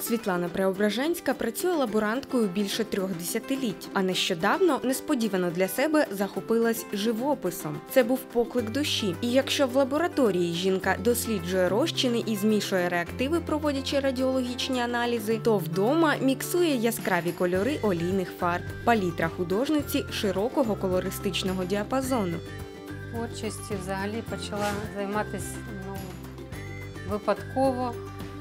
Світлана Преображенська працює лаборанткою більше 3 десятиліть, а нещодавно несподівано для себе захопилась живописом. Це був поклик душі. І якщо в лабораторії жінка досліджує розчини і змішує реактиви, проводячи радіологічні аналізи, то вдома міксує яскраві кольори олійних фарб. Палітра художниці широкого колористичного діапазону. Творчістю взагалі почала займатися випадково.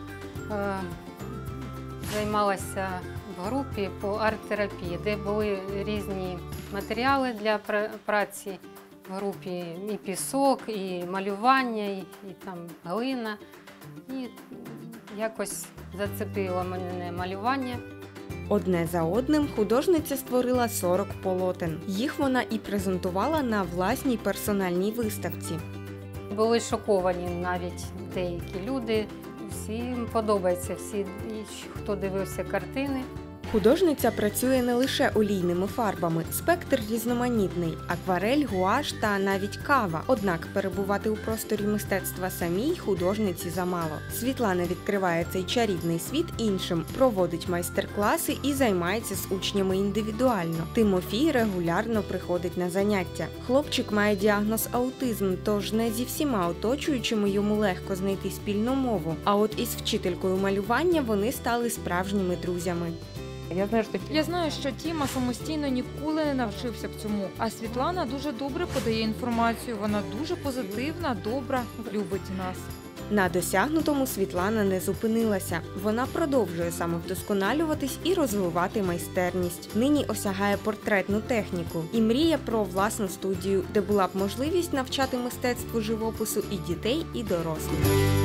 Займалася в групі по арт-терапії, де були різні матеріали для праці в групі. І пісок, і малювання, і там глина. І якось зацепило мене малювання. Одне за одним художниця створила 40 полотен. Їх вона і презентувала на власній персональній виставці. Були шоковані навіть деякі люди. Всім подобається, всі, хто дивився картини. Художниця працює не лише олійними фарбами, спектр різноманітний – акварель, гуаш та навіть кава. Однак перебувати у просторі мистецтва самій художниці замало. Світлана відкриває цей чарівний світ іншим, проводить майстер-класи і займається з учнями індивідуально. Тимофій регулярно приходить на заняття. Хлопчик має діагноз аутизм, тож не зі всіма оточуючими йому легко знайти спільну мову. А от із вчителькою малювання вони стали справжніми друзями. Я знаю, що Тіма самостійно ніколи не навчився б цьому, а Світлана дуже добре подає інформацію, вона дуже позитивна, добра, любить нас. На досягнутому Світлана не зупинилася. Вона продовжує самовдосконалюватись і розвивати майстерність. Нині осягає портретну техніку і мріє про власну студію, де була б можливість навчати мистецтву живопису і дітей, і дорослих.